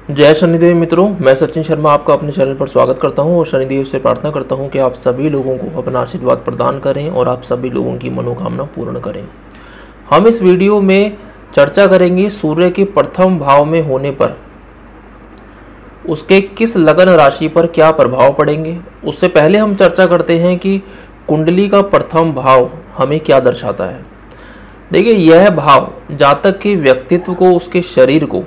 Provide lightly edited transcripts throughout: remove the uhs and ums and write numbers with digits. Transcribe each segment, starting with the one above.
जय शनिदेव मित्रों, मैं सचिन शर्मा आपका अपने चैनल पर स्वागत करता हूं और शनिदेव से प्रार्थना करता हूं कि आप सभी लोगों को अपना आशीर्वाद प्रदान करें और आप सभी लोगों की मनोकामना पूर्ण करें। हम इस वीडियो में चर्चा करेंगे सूर्य के प्रथम भाव में होने पर उसके किस लगन राशि पर क्या प्रभाव पड़ेंगे। उससे पहले हम चर्चा करते हैं कि कुंडली का प्रथम भाव हमें क्या दर्शाता है। देखिए, यह भाव जातक के व्यक्तित्व को, उसके शरीर को,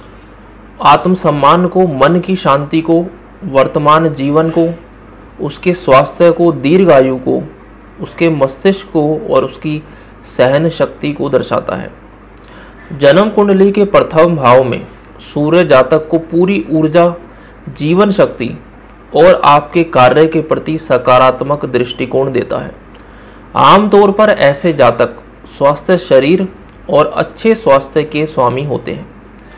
आत्मसम्मान को, मन की शांति को, वर्तमान जीवन को, उसके स्वास्थ्य को, दीर्घायु को, उसके मस्तिष्क को और उसकी सहन शक्ति को दर्शाता है। जन्म कुंडली के प्रथम भाव में सूर्य जातक को पूरी ऊर्जा, जीवन शक्ति और आपके कार्य के प्रति सकारात्मक दृष्टिकोण देता है। आमतौर पर ऐसे जातक स्वस्थ शरीर और अच्छे स्वास्थ्य के स्वामी होते हैं।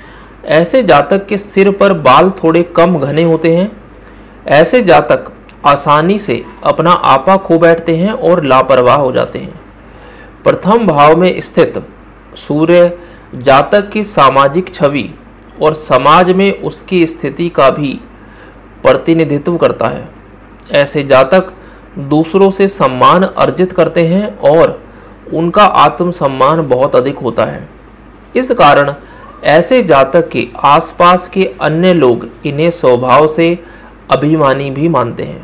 ऐसे जातक के सिर पर बाल थोड़े कम घने होते हैं। ऐसे जातक आसानी से अपना आपा खो बैठते हैं और लापरवाह हो जाते हैं। प्रथम भाव में स्थित सूर्य जातक की सामाजिक छवि और समाज में उसकी स्थिति का भी प्रतिनिधित्व करता है। ऐसे जातक दूसरों से सम्मान अर्जित करते हैं और उनका आत्मसम्मान बहुत अधिक होता है। इस कारण ऐसे जातक के आसपास के अन्य लोग इन्हें स्वभाव से अभिमानी भी मानते हैं।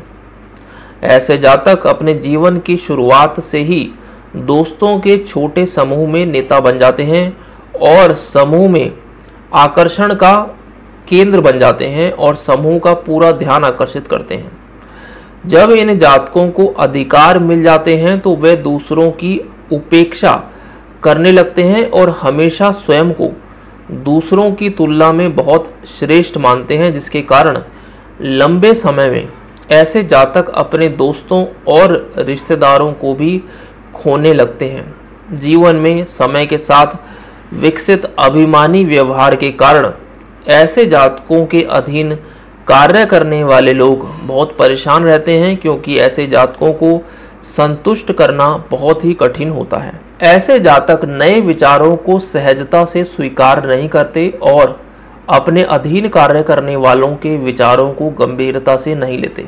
ऐसे जातक अपने जीवन की शुरुआत से ही दोस्तों के छोटे समूह में नेता बन जाते हैं और समूह में आकर्षण का केंद्र बन जाते हैं और समूह का पूरा ध्यान आकर्षित करते हैं। जब इन जातकों को अधिकार मिल जाते हैं तो वे दूसरों की उपेक्षा करने लगते हैं और हमेशा स्वयं को दूसरों की तुलना में बहुत श्रेष्ठ मानते हैं, जिसके कारण लंबे समय में ऐसे जातक अपने दोस्तों और रिश्तेदारों को भी खोने लगते हैं। जीवन में समय के साथ विकसित अभिमानी व्यवहार के कारण ऐसे जातकों के अधीन कार्य करने वाले लोग बहुत परेशान रहते हैं, क्योंकि ऐसे जातकों को संतुष्ट करना बहुत ही कठिन होता है। ऐसे जातक नए विचारों को सहजता से स्वीकार नहीं करते और अपने अधीन कार्य करने वालों के विचारों को गंभीरता से नहीं लेते।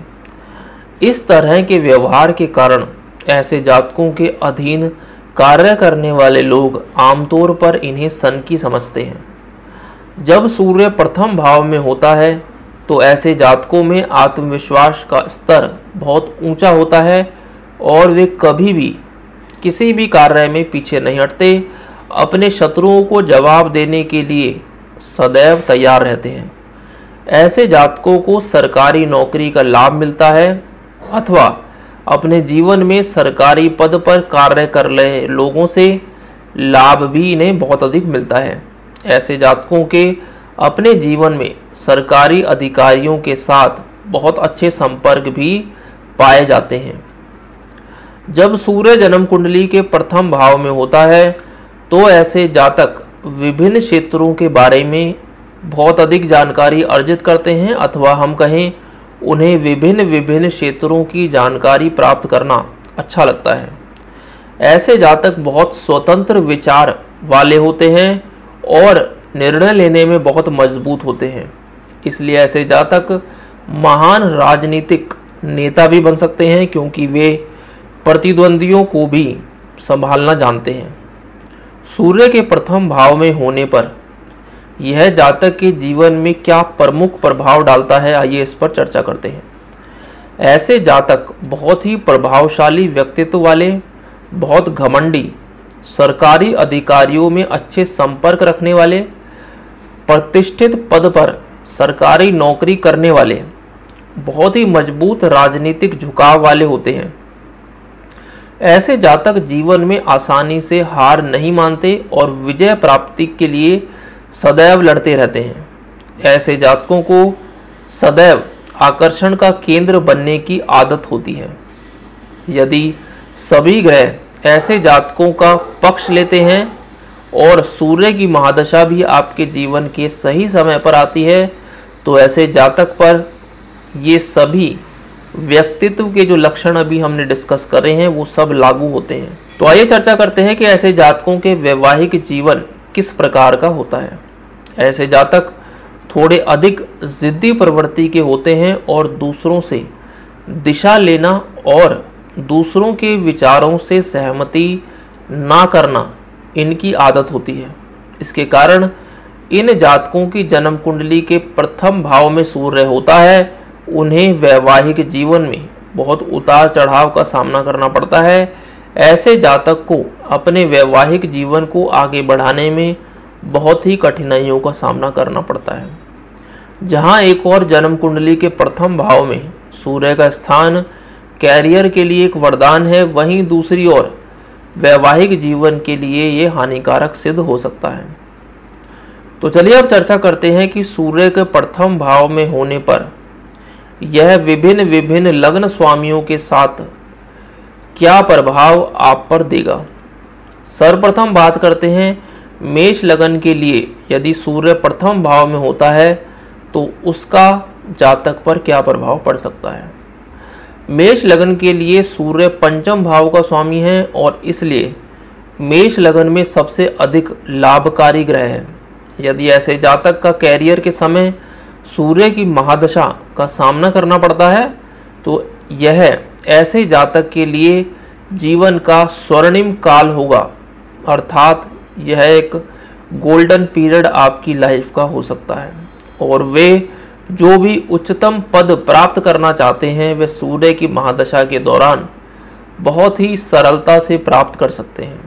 इस तरह के व्यवहार के कारण ऐसे जातकों के अधीन कार्य करने वाले लोग आमतौर पर इन्हें सनकी समझते हैं। जब सूर्य प्रथम भाव में होता है तो ऐसे जातकों में आत्मविश्वास का स्तर बहुत ऊंचा होता है और वे कभी भी किसी भी कार्य में पीछे नहीं हटते। अपने शत्रुओं को जवाब देने के लिए सदैव तैयार रहते हैं। ऐसे जातकों को सरकारी नौकरी का लाभ मिलता है अथवा अपने जीवन में सरकारी पद पर कार्य कर रहे लोगों से लाभ भी इन्हें बहुत अधिक मिलता है। ऐसे जातकों के अपने जीवन में सरकारी अधिकारियों के साथ बहुत अच्छे संपर्क भी पाए जाते हैं। जब सूर्य जन्म कुंडली के प्रथम भाव में होता है तो ऐसे जातक विभिन्न क्षेत्रों के बारे में बहुत अधिक जानकारी अर्जित करते हैं, अथवा हम कहें उन्हें विभिन्न क्षेत्रों की जानकारी प्राप्त करना अच्छा लगता है। ऐसे जातक बहुत स्वतंत्र विचार वाले होते हैं और निर्णय लेने में बहुत मजबूत होते हैं। इसलिए ऐसे जातक महान राजनीतिक नेता भी बन सकते हैं, क्योंकि वे प्रतिद्वंदियों को भी संभालना जानते हैं। सूर्य के प्रथम भाव में होने पर यह जातक के जीवन में क्या प्रमुख प्रभाव डालता है, आइए इस पर चर्चा करते हैं। ऐसे जातक बहुत ही प्रभावशाली व्यक्तित्व वाले, बहुत घमंडी, सरकारी अधिकारियों में अच्छे संपर्क रखने वाले, प्रतिष्ठित पद पर सरकारी नौकरी करने वाले, बहुत ही मजबूत राजनीतिक झुकाव वाले होते हैं। ऐसे जातक जीवन में आसानी से हार नहीं मानते और विजय प्राप्ति के लिए सदैव लड़ते रहते हैं। ऐसे जातकों को सदैव आकर्षण का केंद्र बनने की आदत होती है। यदि सभी ग्रह ऐसे जातकों का पक्ष लेते हैं और सूर्य की महादशा भी आपके जीवन के सही समय पर आती है तो ऐसे जातक पर ये सभी व्यक्तित्व के जो लक्षण अभी हमने डिस्कस करे हैं वो सब लागू होते हैं। तो आइए चर्चा करते हैं कि ऐसे जातकों के वैवाहिक जीवन किस प्रकार का होता है। ऐसे जातक थोड़े अधिक जिद्दी प्रवृत्ति के होते हैं और दूसरों से दिशा लेना और दूसरों के विचारों से सहमति ना करना इनकी आदत होती है। इसके कारण इन जातकों की जन्म कुंडली के प्रथम भाव में सूर्य होता है। उन्हें वैवाहिक जीवन में बहुत उतार चढ़ाव का सामना करना पड़ता है। ऐसे जातक को अपने वैवाहिक जीवन को आगे बढ़ाने में बहुत ही कठिनाइयों का सामना करना पड़ता है। जहां एक और जन्म कुंडली के प्रथम भाव में सूर्य का स्थान कैरियर के लिए एक वरदान है, वहीं दूसरी ओर वैवाहिक जीवन के लिए ये हानिकारक सिद्ध हो सकता है। तो चलिए अब चर्चा करते हैं कि सूर्य के प्रथम भाव में होने पर यह विभिन्न विभिन्न लग्न स्वामियों के साथ क्या प्रभाव आप पर देगा। सर्वप्रथम बात करते हैं मेष लगन के लिए। यदि सूर्य प्रथम भाव में होता है तो उसका जातक पर क्या प्रभाव पड़ सकता है। मेष लगन के लिए सूर्य पंचम भाव का स्वामी है और इसलिए मेष लगन में सबसे अधिक लाभकारी ग्रह है। यदि ऐसे जातक का कैरियर के समय सूर्य की महादशा का सामना करना पड़ता है तो यह ऐसे जातक के लिए जीवन का स्वर्णिम काल होगा, अर्थात यह एक गोल्डन पीरियड आपकी लाइफ का हो सकता है और वे जो भी उच्चतम पद प्राप्त करना चाहते हैं वे सूर्य की महादशा के दौरान बहुत ही सरलता से प्राप्त कर सकते हैं।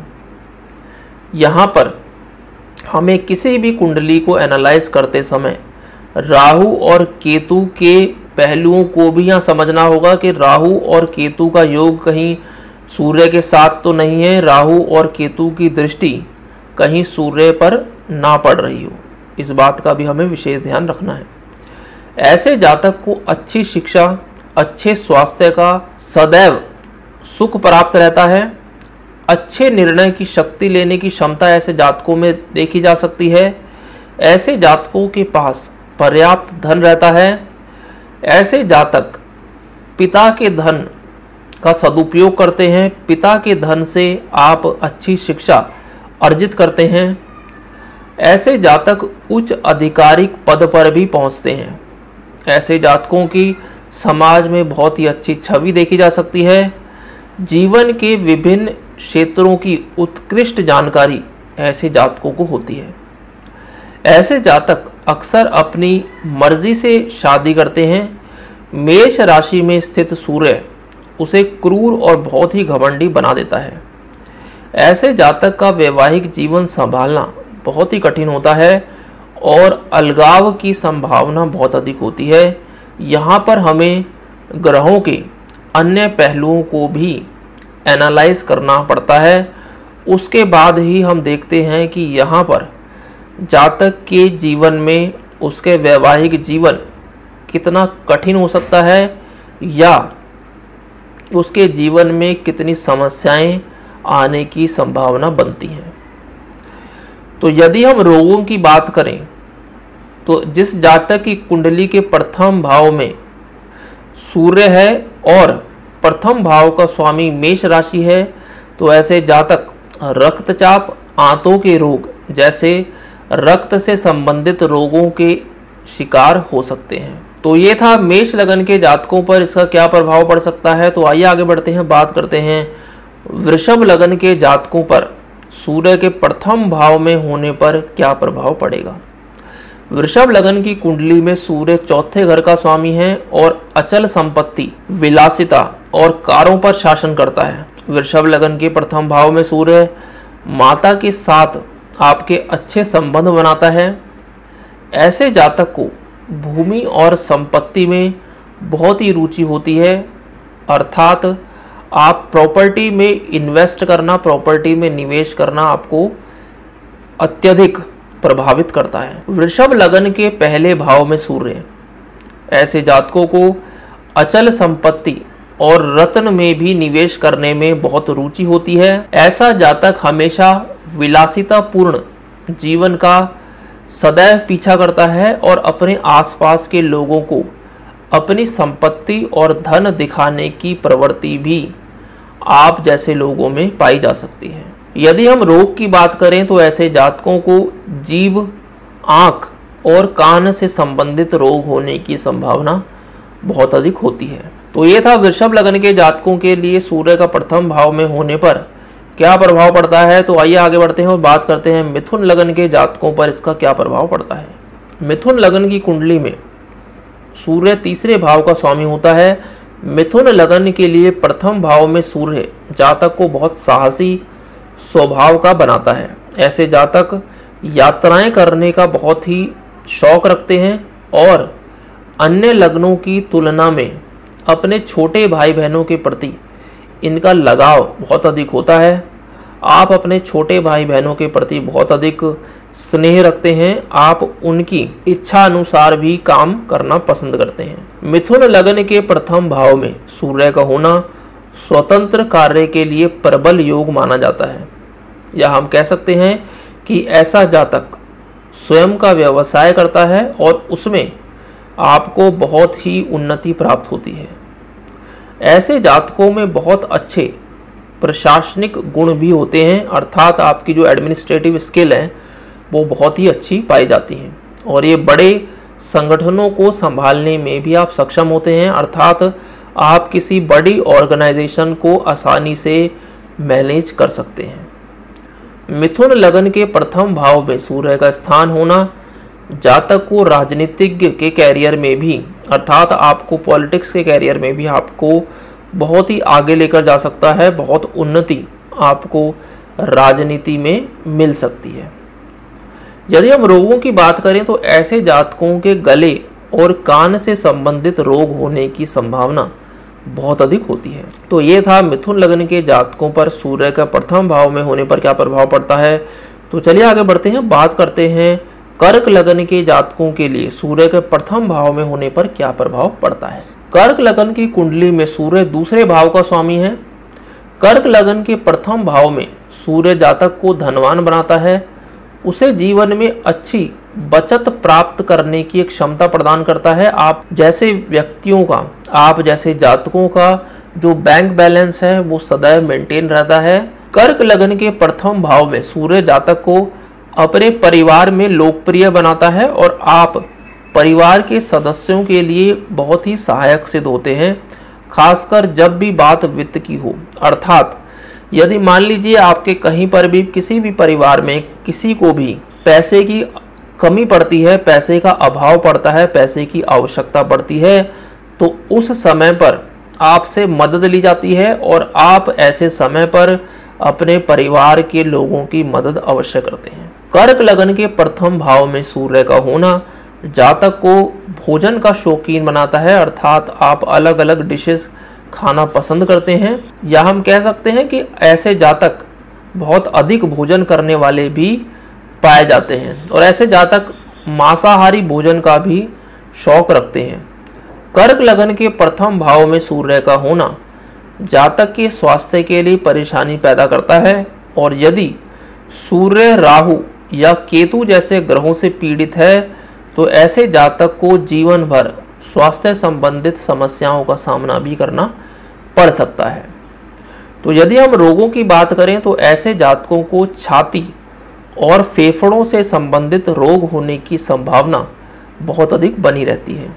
यहाँ पर हमें किसी भी कुंडली को एनालाइज करते समय राहु और केतु के पहलुओं को भी यहाँ समझना होगा कि राहु और केतु का योग कहीं सूर्य के साथ तो नहीं है, राहु और केतु की दृष्टि कहीं सूर्य पर ना पड़ रही हो, इस बात का भी हमें विशेष ध्यान रखना है। ऐसे जातक को अच्छी शिक्षा, अच्छे स्वास्थ्य का सदैव सुख प्राप्त रहता है। अच्छे निर्णय की शक्ति लेने की क्षमता ऐसे जातकों में देखी जा सकती है। ऐसे जातकों के पास पर्याप्त धन रहता है। ऐसे जातक पिता के धन का सदुपयोग करते हैं। पिता के धन से आप अच्छी शिक्षा अर्जित करते हैं। ऐसे जातक उच्च आधिकारिक पद पर भी पहुंचते हैं। ऐसे जातकों की समाज में बहुत ही अच्छी छवि देखी जा सकती है। जीवन के विभिन्न क्षेत्रों की उत्कृष्ट जानकारी ऐसे जातकों को होती है। ऐसे जातक अक्सर अपनी मर्जी से शादी करते हैं। मेष राशि में स्थित सूर्य उसे क्रूर और बहुत ही घमंडी बना देता है। ऐसे जातक का वैवाहिक जीवन संभालना बहुत ही कठिन होता है और अलगाव की संभावना बहुत अधिक होती है। यहाँ पर हमें ग्रहों के अन्य पहलुओं को भी एनालाइज करना पड़ता है। उसके बाद ही हम देखते हैं कि यहाँ पर जातक के जीवन में उसके वैवाहिक जीवन कितना कठिन हो सकता है या उसके जीवन में कितनी समस्याएं आने की संभावना बनती है। तो यदि हम रोगों की बात करें तो जिस जातक की कुंडली के प्रथम भाव में सूर्य है और प्रथम भाव का स्वामी मेष राशि है तो ऐसे जातक रक्तचाप, आंतों के रोग जैसे रक्त से संबंधित रोगों के शिकार हो सकते हैं। तो ये था मेष लगन के जातकों पर इसका क्या प्रभाव पड़ सकता है। तो आइए आगे बढ़ते हैं, बात करते हैं वृषभ लगन के जातकों पर सूर्य के प्रथम भाव में होने पर क्या प्रभाव पड़ेगा। वृषभ लगन की कुंडली में सूर्य चौथे घर का स्वामी है और अचल संपत्ति, विलासिता और कारों पर शासन करता है। वृषभ लगन के प्रथम भाव में सूर्य माता के साथ आपके अच्छे संबंध बनाता है। ऐसे जातक को भूमि और संपत्ति में बहुत ही रुचि होती है, अर्थात आप प्रॉपर्टी में इन्वेस्ट करना, प्रॉपर्टी में निवेश करना आपको अत्यधिक प्रभावित करता है। वृषभ लगन के पहले भाव में सूर्य ऐसे जातकों को अचल संपत्ति और रत्न में भी निवेश करने में बहुत रुचि होती है। ऐसा जातक हमेशा विलासितापूर्ण जीवन का सदैव पीछा करता है और अपने आसपास के लोगों को अपनी संपत्ति और धन दिखाने की प्रवृत्ति भी आप जैसे लोगों में पाई जा सकती है। यदि हम रोग की बात करें तो ऐसे जातकों को जीभ, आँख और कान से संबंधित रोग होने की संभावना बहुत अधिक होती है। तो ये था वृषभ लग्न के जातकों के लिए सूर्य का प्रथम भाव में होने पर क्या प्रभाव पड़ता है। तो आइए आगे बढ़ते हैं और बात करते हैं मिथुन लग्न के जातकों पर इसका क्या प्रभाव पड़ता है। मिथुन लग्न की कुंडली में सूर्य तीसरे भाव का स्वामी होता है। मिथुन लग्न के लिए प्रथम भाव में सूर्य जातक को बहुत साहसी स्वभाव का बनाता है। ऐसे जातक यात्राएं करने का बहुत ही शौक रखते हैं और अन्य लग्नों की तुलना में अपने छोटे भाई बहनों के प्रति इनका लगाव बहुत अधिक होता है। आप अपने छोटे भाई बहनों के प्रति बहुत अधिक स्नेह रखते हैं। आप उनकी इच्छा अनुसार भी काम करना पसंद करते हैं। मिथुन लग्न के प्रथम भाव में सूर्य का होना स्वतंत्र कार्य के लिए प्रबल योग माना जाता है, या हम कह सकते हैं कि ऐसा जातक स्वयं का व्यवसाय करता है और उसमें आपको बहुत ही उन्नति प्राप्त होती है। ऐसे जातकों में बहुत अच्छे प्रशासनिक गुण भी होते हैं, अर्थात आपकी जो एडमिनिस्ट्रेटिव स्किल है वो बहुत ही अच्छी पाई जाती है और ये बड़े संगठनों को संभालने में भी आप सक्षम होते हैं, अर्थात आप किसी बड़ी ऑर्गेनाइजेशन को आसानी से मैनेज कर सकते हैं। मिथुन लग्न के प्रथम भाव में सूर्य का स्थान होना जातक को राजनीतिज्ञ के कैरियर में भी, अर्थात आपको पॉलिटिक्स के कैरियर में भी आपको बहुत ही आगे लेकर जा सकता है। बहुत उन्नति आपको राजनीति में मिल सकती है। यदि हम रोगों की बात करें तो ऐसे जातकों के गले और कान से संबंधित रोग होने की संभावना बहुत अधिक होती है। तो ये था मिथुन लग्न के जातकों पर सूर्य का प्रथम भाव में होने पर क्या प्रभाव पड़ता है। तो चलिए आगे बढ़ते हैं, बात करते हैं कर्क लग्न के जातकों के लिए सूर्य के प्रथम भाव में होने पर क्या प्रभाव पड़ता है। कर्क लग्न की कुंडली में सूर्य दूसरे भाव का स्वामी है। कर्क लग्न के प्रथम भाव में सूर्य जातक को धनवान बनाता है, उसे जीवन में अच्छी बचत प्राप्त करने की एक क्षमता प्रदान करता है। आप जैसे व्यक्तियों का, आप जैसे जातकों का जो बैंक बैलेंस है वो सदैव मेंटेन रहता है। कर्क लग्न के प्रथम भाव में सूर्य जातक को अपने परिवार में लोकप्रिय बनाता है और आप परिवार के सदस्यों के लिए बहुत ही सहायक सिद्ध होते हैं, खासकर जब भी बात वित्त की हो। अर्थात यदि मान लीजिए आपके कहीं पर भी किसी भी परिवार में किसी को भी पैसे की कमी पड़ती है, पैसे का अभाव पड़ता है, पैसे की आवश्यकता पड़ती है, तो उस समय पर आपसे मदद ली जाती है और आप ऐसे समय पर अपने परिवार के लोगों की मदद अवश्य करते हैं। कर्क लग्न के प्रथम भाव में सूर्य का होना जातक को भोजन का शौकीन बनाता है, अर्थात आप अलग अलग डिशेस खाना पसंद करते हैं, या हम कह सकते हैं कि ऐसे जातक बहुत अधिक भोजन करने वाले भी पाए जाते हैं और ऐसे जातक मांसाहारी भोजन का भी शौक रखते हैं। कर्क लग्न के प्रथम भाव में सूर्य का होना जातक के स्वास्थ्य के लिए परेशानी पैदा करता है और यदि सूर्य राहु या केतु जैसे ग्रहों से पीड़ित है तो ऐसे जातक को जीवन भर स्वास्थ्य संबंधित समस्याओं का सामना भी करना पड़ सकता है। तो यदि हम रोगों की बात करें तो ऐसे जातकों को छाती और फेफड़ों से संबंधित रोग होने की संभावना बहुत अधिक बनी रहती है।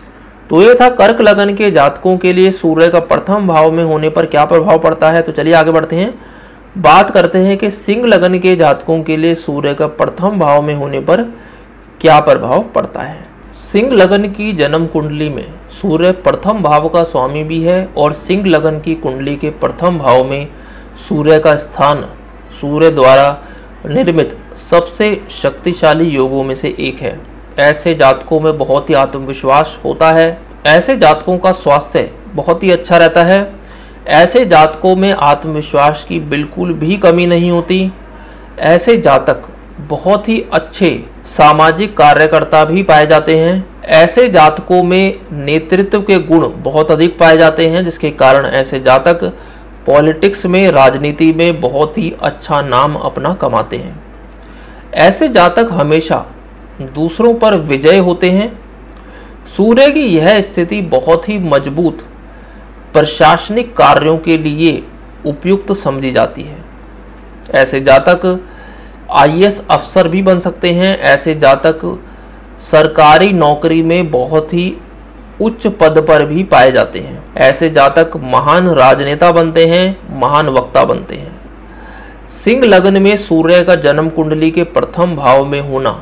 तो ये था कर्क लग्न के जातकों के लिए सूर्य का प्रथम भाव में होने पर क्या प्रभाव पड़ता है। तो चलिए आगे बढ़ते हैं, बात करते हैं कि सिंह लग्न के जातकों के लिए सूर्य का प्रथम भाव में होने पर क्या प्रभाव पड़ता है। सिंह लग्न की जन्म कुंडली में सूर्य प्रथम भाव का स्वामी भी है और सिंह लग्न की कुंडली के प्रथम भाव में सूर्य का स्थान सूर्य द्वारा निर्मित सबसे शक्तिशाली योगों में से एक है। ऐसे जातकों में बहुत ही आत्मविश्वास होता है, ऐसे जातकों का स्वास्थ्य बहुत ही अच्छा रहता है, ऐसे जातकों में आत्मविश्वास की बिल्कुल भी कमी नहीं होती, ऐसे जातक बहुत ही अच्छे सामाजिक कार्यकर्ता भी पाए जाते हैं, ऐसे जातकों में नेतृत्व के गुण बहुत अधिक पाए जाते हैं, जिसके कारण ऐसे जातक पॉलिटिक्स में, राजनीति में बहुत ही अच्छा नाम अपना कमाते हैं। ऐसे जातक हमेशा दूसरों पर विजय होते हैं। सूर्य की यह स्थिति बहुत ही मजबूत प्रशासनिक कार्यों के लिए उपयुक्त समझी जाती है। ऐसे जातक आईएएस अफसर भी बन सकते हैं, ऐसे जातक सरकारी नौकरी में बहुत ही उच्च पद पर भी पाए जाते हैं। ऐसे जातक महान राजनेता बनते हैं, महान वक्ता बनते हैं। सिंह लग्न में सूर्य का जन्म कुंडली के प्रथम भाव में होना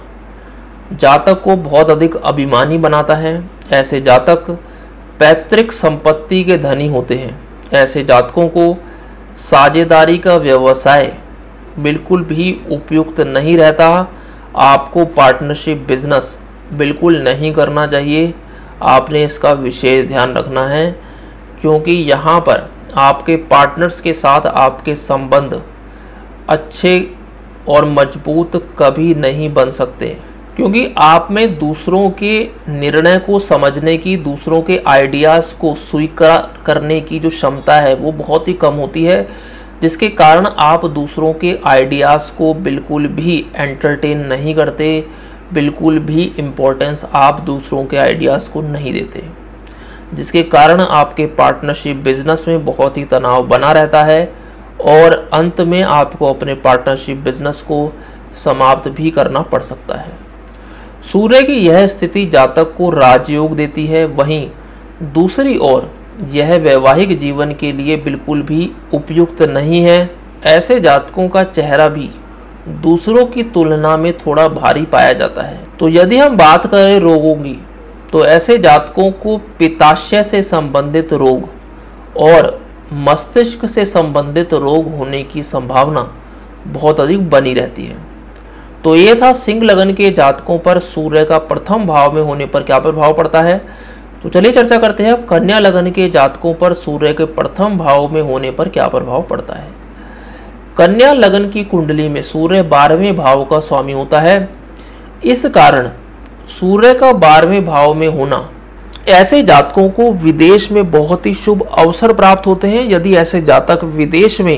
जातक को बहुत अधिक अभिमानी बनाता है। ऐसे जातक पैतृक संपत्ति के धनी होते हैं। ऐसे जातकों को साझेदारी का व्यवसाय बिल्कुल भी उपयुक्त नहीं रहता। आपको पार्टनरशिप बिजनेस बिल्कुल नहीं करना चाहिए। आपने इसका विशेष ध्यान रखना है, क्योंकि यहाँ पर आपके पार्टनर्स के साथ आपके संबंध अच्छे और मजबूत कभी नहीं बन सकते, क्योंकि आप में दूसरों के निर्णय को समझने की, दूसरों के आइडियाज़ को स्वीकार करने की जो क्षमता है वो बहुत ही कम होती है, जिसके कारण आप दूसरों के आइडियाज़ को बिल्कुल भी एंटरटेन नहीं करते, बिल्कुल भी इम्पोर्टेंस आप दूसरों के आइडियाज़ को नहीं देते, जिसके कारण आपके पार्टनरशिप बिजनेस में बहुत ही तनाव बना रहता है और अंत में आपको अपने पार्टनरशिप बिजनेस को समाप्त भी करना पड़ सकता है। सूर्य की यह स्थिति जातक को राजयोग देती है, वहीं दूसरी ओर यह वैवाहिक जीवन के लिए बिल्कुल भी उपयुक्त नहीं है। ऐसे जातकों का चेहरा भी दूसरों की तुलना में थोड़ा भारी पाया जाता है। तो यदि हम बात करें रोगों की, तो ऐसे जातकों को पित्ताशय से संबंधित रोग और मस्तिष्क से संबंधित रोग होने की संभावना बहुत अधिक बनी रहती है। तो ये था सिंह लगन के जातकों पर सूर्य का प्रथम भाव में होने पर क्या प्रभाव पड़ता है। तो चलिए चर्चा करते हैं अब कन्या लगन के जातकों पर सूर्य के प्रथम भाव में होने पर क्या प्रभाव पड़ता है। कन्या लगन की कुंडली में सूर्य 12वें भाव का स्वामी होता है। इस कारण सूर्य का 12वें भाव में होना ऐसे जातकों को विदेश में बहुत ही शुभ अवसर प्राप्त होते हैं। यदि ऐसे जातक विदेश में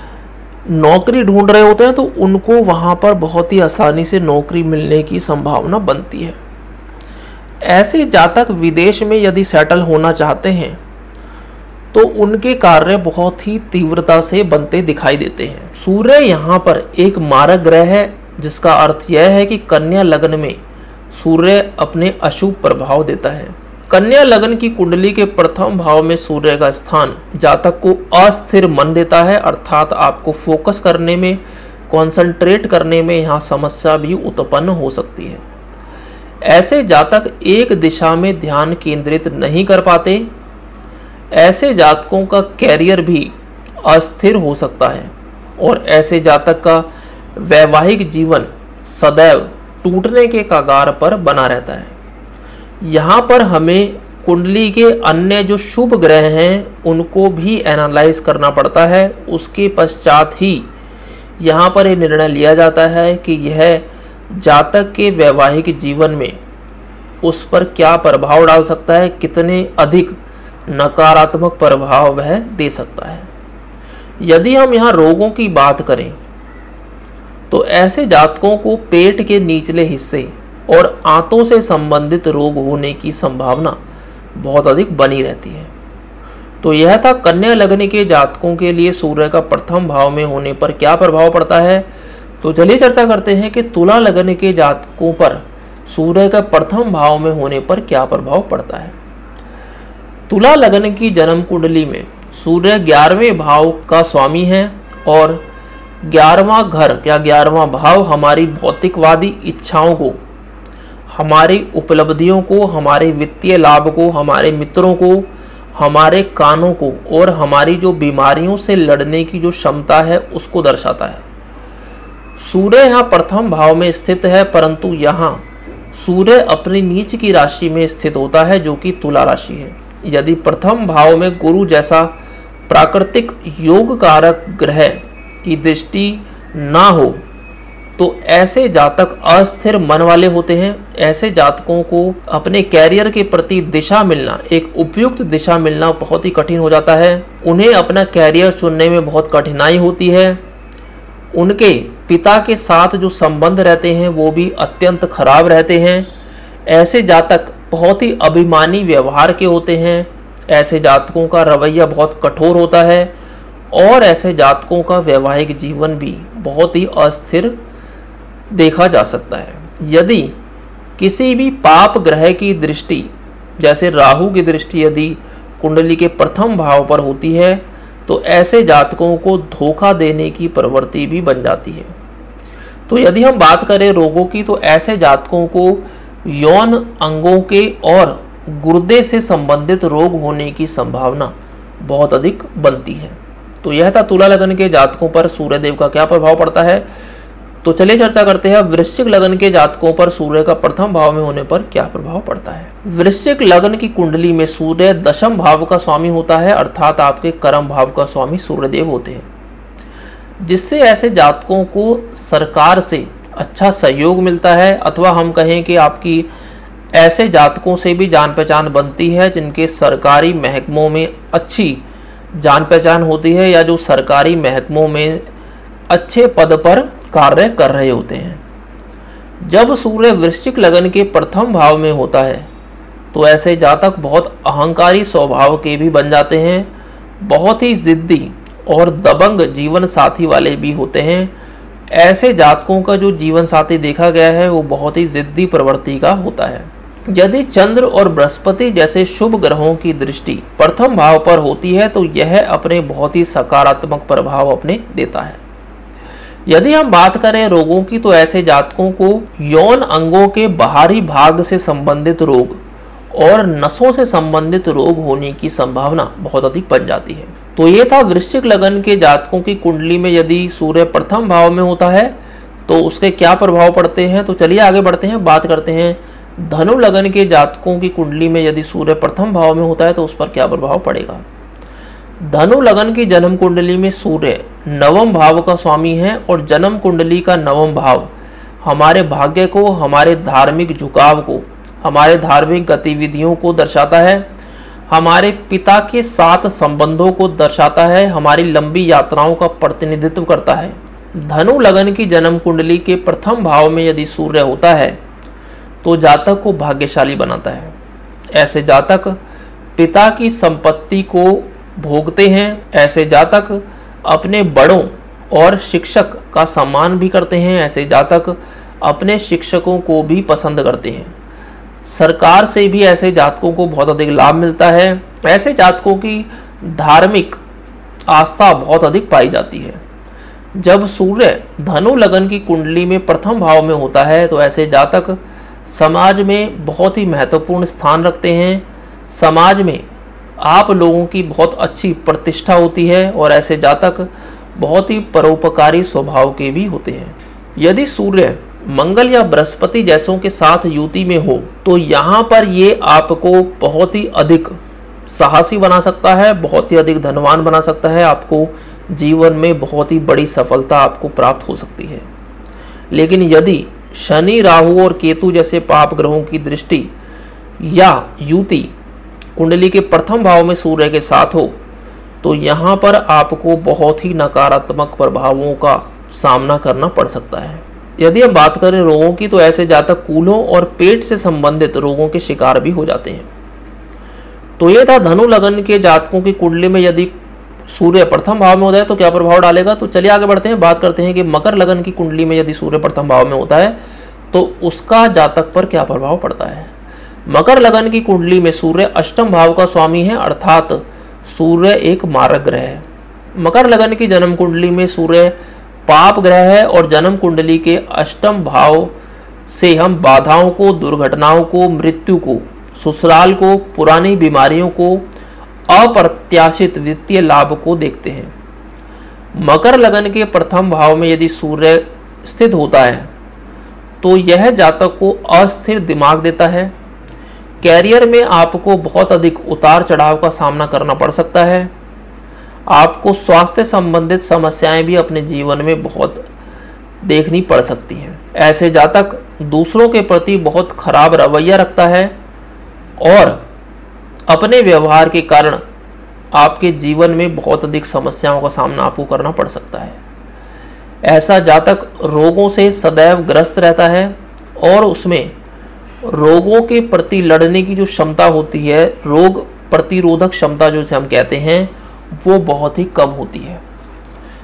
नौकरी ढूंढ रहे होते हैं तो उनको वहां पर बहुत ही आसानी से नौकरी मिलने की संभावना बनती है। ऐसे जातक विदेश में यदि सेटल होना चाहते हैं तो उनके कार्य बहुत ही तीव्रता से बनते दिखाई देते हैं। सूर्य यहाँ पर एक मारक ग्रह है, जिसका अर्थ यह है कि कन्या लग्न में सूर्य अपने अशुभ प्रभाव देता है। कन्या लग्न की कुंडली के प्रथम भाव में सूर्य का स्थान जातक को अस्थिर मन देता है, अर्थात आपको फोकस करने में, कंसंट्रेट करने में यहाँ समस्या भी उत्पन्न हो सकती है। ऐसे जातक एक दिशा में ध्यान केंद्रित नहीं कर पाते। ऐसे जातकों का कैरियर भी अस्थिर हो सकता है और ऐसे जातक का वैवाहिक जीवन सदैव टूटने के कगार पर बना रहता है। यहाँ पर हमें कुंडली के अन्य जो शुभ ग्रह हैं उनको भी एनालाइज करना पड़ता है। उसके पश्चात ही यहाँ पर ये निर्णय लिया जाता है कि यह जातक के वैवाहिक जीवन में उस पर क्या प्रभाव डाल सकता है, कितने अधिक नकारात्मक प्रभाव वह दे सकता है। यदि हम यहाँ रोगों की बात करें तो ऐसे जातकों को पेट के निचले हिस्से और आंतों से संबंधित रोग होने की संभावना बहुत अधिक बनी रहती है। तो यह था कन्या लग्न के जातकों के लिए सूर्य का प्रथम भाव में होने पर क्या प्रभाव पड़ता है। तो चलिए चर्चा करते हैं कि तुला लग्न के जातकों पर सूर्य का प्रथम भाव में होने पर क्या प्रभाव पड़ता है। तुला लग्न की जन्म कुंडली में सूर्य 11वें भाव का स्वामी है और 11वां घर या 11वां भाव हमारी भौतिकवादी इच्छाओं को, हमारी उपलब्धियों को, हमारे वित्तीय लाभ को, हमारे मित्रों को, हमारे कानों को और हमारी जो बीमारियों से लड़ने की जो क्षमता है उसको दर्शाता है। सूर्य यहाँ प्रथम भाव में स्थित है, परंतु यहाँ सूर्य अपनी नीच की राशि में स्थित होता है जो कि तुला राशि है। यदि प्रथम भाव में गुरु जैसा प्राकृतिक योग कारक ग्रह की दृष्टि ना हो तो ऐसे जातक अस्थिर मन वाले होते हैं। ऐसे जातकों को अपने कैरियर के प्रति दिशा मिलना, एक उपयुक्त दिशा मिलना बहुत ही कठिन हो जाता है। उन्हें अपना कैरियर चुनने में बहुत कठिनाई होती है। उनके पिता के साथ जो संबंध रहते हैं वो भी अत्यंत खराब रहते हैं। ऐसे जातक बहुत ही अभिमानी व्यवहार के होते हैं। ऐसे जातकों का रवैया बहुत कठोर होता है और ऐसे जातकों का वैवाहिक जीवन भी बहुत ही अस्थिर देखा जा सकता है। यदि किसी भी पाप ग्रह की दृष्टि, जैसे राहु की दृष्टि यदि कुंडली के प्रथम भाव पर होती है तो ऐसे जातकों को धोखा देने की प्रवृत्ति भी बन जाती है। तो यदि हम बात करें रोगों की, तो ऐसे जातकों को यौन अंगों के और गुर्दे से संबंधित रोग होने की संभावना बहुत अधिक बनती है। तो यह था तुला लगन के जातकों पर सूर्यदेव का क्या प्रभाव पड़ता है। तो चलिए चर्चा करते हैं वृश्चिक लगन के जातकों पर सूर्य का प्रथम भाव में होने पर क्या प्रभाव पड़ता है। वृश्चिक लगन की कुंडली में सूर्य दशम भाव का स्वामी होता है, अर्थात आपके कर्म भाव का स्वामी सूर्यदेव होते हैं, जिससे ऐसे जातकों को सरकार से अच्छा सहयोग मिलता है, अथवा हम कहें कि आपकी ऐसे जातकों से भी जान पहचान बनती है जिनके सरकारी महकमों में अच्छी जान पहचान होती है, या जो सरकारी महकमों में अच्छे पद पर कार्य कर रहे होते हैं। जब सूर्य वृश्चिक लगन के प्रथम भाव में होता है तो ऐसे जातक बहुत अहंकारी स्वभाव के भी बन जाते हैं, बहुत ही जिद्दी और दबंग जीवन साथी वाले भी होते हैं। ऐसे जातकों का जो जीवन साथी देखा गया है वो बहुत ही जिद्दी प्रवृत्ति का होता है। यदि चंद्र और बृहस्पति जैसे शुभ ग्रहों की दृष्टि प्रथम भाव पर होती है तो यह अपने बहुत ही सकारात्मक प्रभाव अपने देता है। यदि हम बात करें रोगों की, तो ऐसे जातकों को यौन अंगों के बाहरी भाग से संबंधित रोग और नसों से संबंधित रोग होने की संभावना बहुत अधिक बन जाती है। तो ये था वृश्चिक लगन के जातकों की कुंडली में यदि सूर्य प्रथम भाव में होता है तो उसके क्या प्रभाव पड़ते हैं। तो चलिए आगे बढ़ते हैं, बात करते हैं धनु लगन के जातकों की कुंडली में यदि सूर्य प्रथम भाव में होता है तो उस पर क्या प्रभाव पड़ेगा। धनु लगन की जन्म कुंडली में सूर्य नवम भाव का स्वामी है, और जन्म कुंडली का नवम भाव हमारे भाग्य को, हमारे धार्मिक झुकाव को, हमारे धार्मिक गतिविधियों को दर्शाता है, हमारे पिता के साथ संबंधों को दर्शाता है, हमारी लंबी यात्राओं का प्रतिनिधित्व करता है। धनु लगन की जन्म कुंडली के प्रथम भाव में यदि सूर्य होता है तो जातक को भाग्यशाली बनाता है। ऐसे जातक पिता की संपत्ति को भोगते हैं। ऐसे जातक अपने बड़ों और शिक्षक का सम्मान भी करते हैं। ऐसे जातक अपने शिक्षकों को भी पसंद करते हैं। सरकार से भी ऐसे जातकों को बहुत अधिक लाभ मिलता है। ऐसे जातकों की धार्मिक आस्था बहुत अधिक पाई जाती है। जब सूर्य धनु लगन की कुंडली में प्रथम भाव में होता है तो ऐसे जातक समाज में बहुत ही महत्वपूर्ण स्थान रखते हैं। समाज में आप लोगों की बहुत अच्छी प्रतिष्ठा होती है और ऐसे जातक बहुत ही परोपकारी स्वभाव के भी होते हैं। यदि सूर्य मंगल या बृहस्पति जैसों के साथ युति में हो तो यहाँ पर ये आपको बहुत ही अधिक साहसी बना सकता है, बहुत ही अधिक धनवान बना सकता है। आपको जीवन में बहुत ही बड़ी सफलता आपको प्राप्त हो सकती है। लेकिन यदि शनि, राहु और केतु जैसे पाप ग्रहों की दृष्टि या युति कुंडली के प्रथम भाव में सूर्य के साथ हो तो यहाँ पर आपको बहुत ही नकारात्मक प्रभावों का सामना करना पड़ सकता है। यदि हम बात करें रोगों की, तो ऐसे जातक कूल्हों और पेट से संबंधित रोगों के शिकार भी हो जाते हैं। तो ये था धनु लगन के जातकों की कुंडली में यदि सूर्य प्रथम भाव में होता है तो क्या प्रभाव डालेगा। तो चलिए आगे बढ़ते हैं, बात करते हैं कि मकर लगन की कुंडली में यदि सूर्य प्रथम भाव में होता है तो उसका जातक पर क्या प्रभाव पड़ता है। मकर लगन की कुंडली में सूर्य अष्टम भाव का स्वामी है, अर्थात सूर्य एक मारक ग्रह है। मकर लगन की जन्म कुंडली में सूर्य पाप ग्रह है और जन्म कुंडली के अष्टम भाव से हम बाधाओं को, दुर्घटनाओं को, मृत्यु को, ससुराल को, पुरानी बीमारियों को, अप्रत्याशित वित्तीय लाभ को देखते हैं। मकर लगन के प्रथम भाव में यदि सूर्य स्थित होता है तो यह जातक को अस्थिर दिमाग देता है। कैरियर में आपको बहुत अधिक उतार चढ़ाव का सामना करना पड़ सकता है। आपको स्वास्थ्य संबंधित समस्याएं भी अपने जीवन में बहुत देखनी पड़ सकती हैं। ऐसे जातक दूसरों के प्रति बहुत खराब रवैया रखता है और अपने व्यवहार के कारण आपके जीवन में बहुत अधिक समस्याओं का सामना आपको करना पड़ सकता है। ऐसा जातक रोगों से सदैव ग्रस्त रहता है और उसमें रोगों के प्रति लड़ने की जो क्षमता होती है, रोग प्रतिरोधक क्षमता जो इसे हम कहते हैं, वो बहुत ही कम होती है।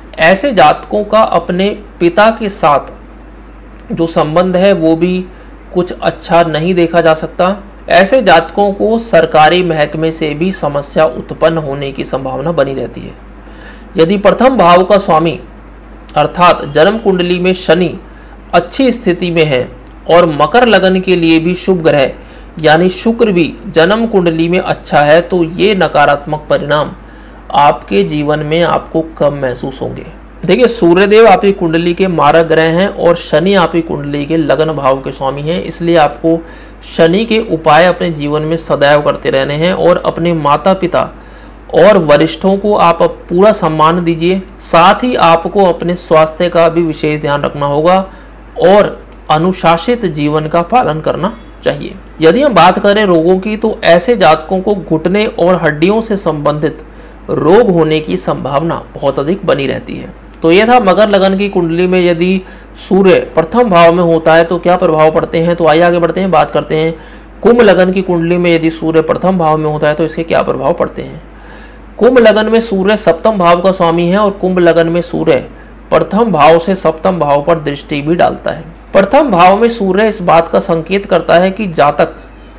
ऐसे जातकों का अपने पिता के साथ जो संबंध है वो भी कुछ अच्छा नहीं देखा जा सकता। ऐसे जातकों को सरकारी महकमे से भी समस्या उत्पन्न होने की संभावना बनी रहती है। यदि प्रथम भाव का स्वामी अर्थात जन्म कुंडली में शनि अच्छी स्थिति में है और मकर लगन के लिए भी शुभ ग्रह यानी शुक्र भी जन्म कुंडली में अच्छा है, तो ये नकारात्मक परिणाम आपके जीवन में आपको कम महसूस होंगे। देखिए, सूर्यदेव आपकी कुंडली के मारक ग्रह हैं और शनि आपकी कुंडली के लगन भाव के स्वामी हैं, इसलिए आपको शनि के उपाय अपने जीवन में सदैव करते रहने हैं और अपने माता पिता और वरिष्ठों को आप पूरा सम्मान दीजिए। साथ ही आपको अपने स्वास्थ्य का भी विशेष ध्यान रखना होगा और अनुशासित जीवन का पालन करना चाहिए। यदि हम बात करें रोगों की, तो ऐसे जातकों को घुटने और हड्डियों से संबंधित रोग होने की संभावना बहुत अधिक बनी रहती है। तो यह था मकर लगन की कुंडली में यदि सूर्य प्रथम भाव में होता है तो क्या प्रभाव पड़ते हैं। तो आइए आगे बढ़ते हैं, बात करते हैं कुंभ लगन की कुंडली में यदि सूर्य प्रथम भाव में होता है तो इसके क्या प्रभाव पड़ते हैं। कुंभ लगन में सूर्य सप्तम भाव का स्वामी है और कुंभ लगन में सूर्य प्रथम भाव से सप्तम भाव पर दृष्टि भी डालता है। प्रथम भाव में सूर्य इस बात का संकेत करता है कि जातक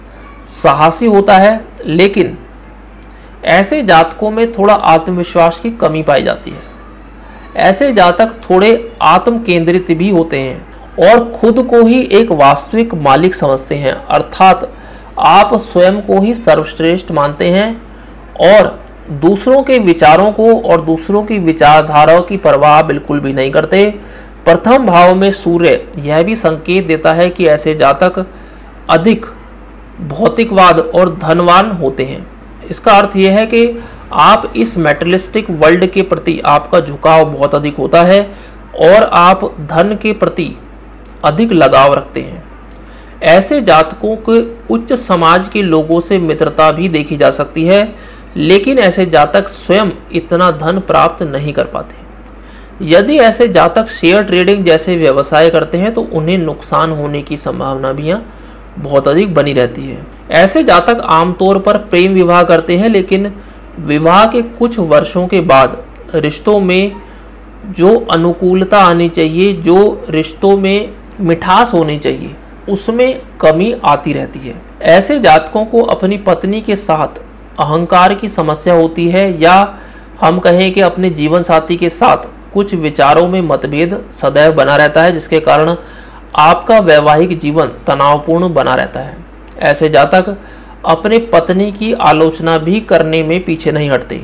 साहसी होता है, लेकिन ऐसे जातकों में थोड़ा आत्मविश्वास की कमी पाई जाती है। ऐसे जातक थोड़े आत्म केंद्रित भी होते हैं और खुद को ही एक वास्तविक मालिक समझते हैं, अर्थात आप स्वयं को ही सर्वश्रेष्ठ मानते हैं और दूसरों के विचारों को और दूसरों की विचारधाराओं की परवाह बिल्कुल भी नहीं करते। प्रथम भाव में सूर्य यह भी संकेत देता है कि ऐसे जातक अधिक भौतिकवाद और धनवान होते हैं। इसका अर्थ यह है कि आप इस मेटेरियलिस्टिक वर्ल्ड के प्रति आपका झुकाव बहुत अधिक होता है और आप धन के प्रति अधिक लगाव रखते हैं। ऐसे जातकों के उच्च समाज के लोगों से मित्रता भी देखी जा सकती है, लेकिन ऐसे जातक स्वयं इतना धन प्राप्त नहीं कर पाते। यदि ऐसे जातक शेयर ट्रेडिंग जैसे व्यवसाय करते हैं तो उन्हें नुकसान होने की संभावना भी यहाँ बहुत अधिक बनी रहती है। ऐसे जातक आमतौर पर प्रेम विवाह करते हैं, लेकिन विवाह के कुछ वर्षों के बाद रिश्तों में जो अनुकूलता आनी चाहिए, जो रिश्तों में मिठास होनी चाहिए, उसमें कमी आती रहती है। ऐसे जातकों को अपनी पत्नी के साथ अहंकार की समस्या होती है, या हम कहें कि अपने जीवन साथी के साथ कुछ विचारों में मतभेद सदैव बना रहता है, जिसके कारण आपका वैवाहिक जीवन तनावपूर्ण बना रहता है। ऐसे जातक अपने पत्नी की आलोचना भी करने में पीछे नहीं हटते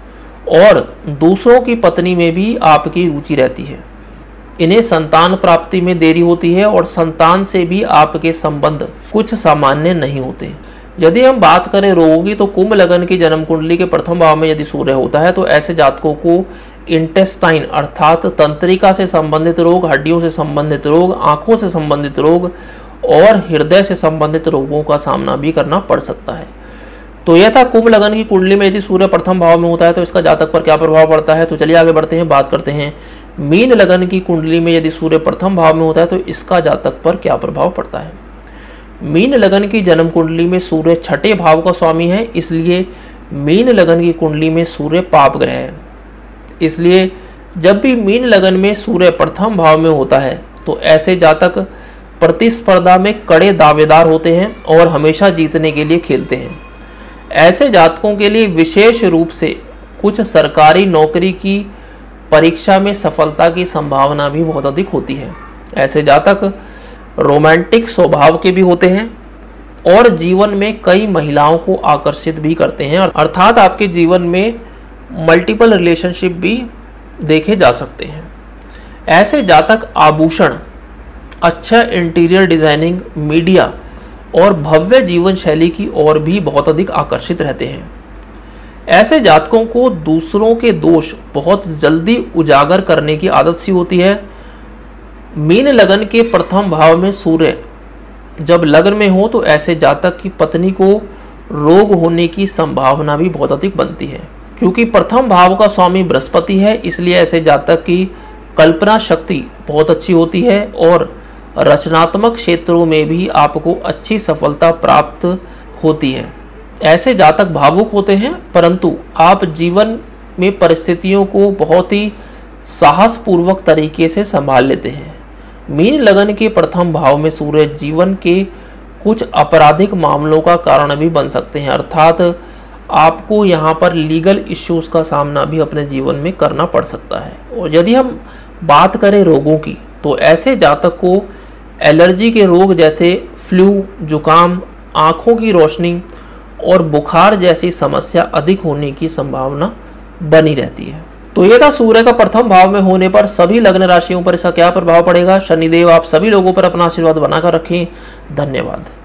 और दूसरों की पत्नी में भी आपकी रुचि रहती है। इन्हें संतान प्राप्ति में देरी होती है और संतान से भी आपके संबंध कुछ सामान्य नहीं होते। यदि हम बात करें रोगों की, तो कुंभ लगन की जन्म कुंडली के प्रथम भाव में यदि सूर्य होता है तो ऐसे जातकों को इंटेस्टाइन अर्थात तंत्रिका से संबंधित रोग, हड्डियों से संबंधित रोग, आंखों से संबंधित रोग और हृदय से संबंधित रोगों का सामना भी करना पड़ सकता है। तो यह था कुंभ लगन की कुंडली में यदि सूर्य प्रथम भाव में होता है तो इसका जातक पर क्या प्रभाव पड़ता है। तो चलिए आगे बढ़ते हैं, बात करते हैं मीन लगन की कुंडली में यदि सूर्य प्रथम भाव में होता है तो इसका जातक पर क्या प्रभाव पड़ता है। मीन लगन की जन्म कुंडली में सूर्य छठे भाव का स्वामी है, इसलिए मीन लगन की कुंडली में सूर्य पाप ग्रह है। इसलिए जब भी मीन लगन में सूर्य प्रथम भाव में होता है तो ऐसे जातक प्रतिस्पर्धा में कड़े दावेदार होते हैं और हमेशा जीतने के लिए खेलते हैं। ऐसे जातकों के लिए विशेष रूप से कुछ सरकारी नौकरी की परीक्षा में सफलता की संभावना भी बहुत अधिक होती है। ऐसे जातक रोमांटिक स्वभाव के भी होते हैं और जीवन में कई महिलाओं को आकर्षित भी करते हैं, अर्थात आपके जीवन में मल्टीपल रिलेशनशिप भी देखे जा सकते हैं। ऐसे जातक आभूषण, अच्छा इंटीरियर डिजाइनिंग, मीडिया और भव्य जीवन शैली की ओर भी बहुत अधिक आकर्षित रहते हैं। ऐसे जातकों को दूसरों के दोष बहुत जल्दी उजागर करने की आदत सी होती है। मीन लगन के प्रथम भाव में सूर्य जब लगन में हो तो ऐसे जातक की पत्नी को रोग होने की संभावना भी बहुत अधिक बनती है। क्योंकि प्रथम भाव का स्वामी बृहस्पति है, इसलिए ऐसे जातक की कल्पना शक्ति बहुत अच्छी होती है और रचनात्मक क्षेत्रों में भी आपको अच्छी सफलता प्राप्त होती है। ऐसे जातक भावुक होते हैं, परंतु आप जीवन में परिस्थितियों को बहुत ही साहसपूर्वक तरीके से संभाल लेते हैं। मीन लगन के प्रथम भाव में सूर्य जीवन के कुछ आपराधिक मामलों का कारण भी बन सकते हैं, अर्थात आपको यहाँ पर लीगल इश्यूज का सामना भी अपने जीवन में करना पड़ सकता है। और यदि हम बात करें रोगों की, तो ऐसे जातक को एलर्जी के रोग जैसे फ्लू, जुकाम, आँखों की रोशनी और बुखार जैसी समस्या अधिक होने की संभावना बनी रहती है। तो ये था सूर्य का प्रथम भाव में होने पर सभी लग्न राशियों पर इसका क्या प्रभाव पड़ेगा। शनिदेव आप सभी लोगों पर अपना आशीर्वाद बनाकर रखें। धन्यवाद।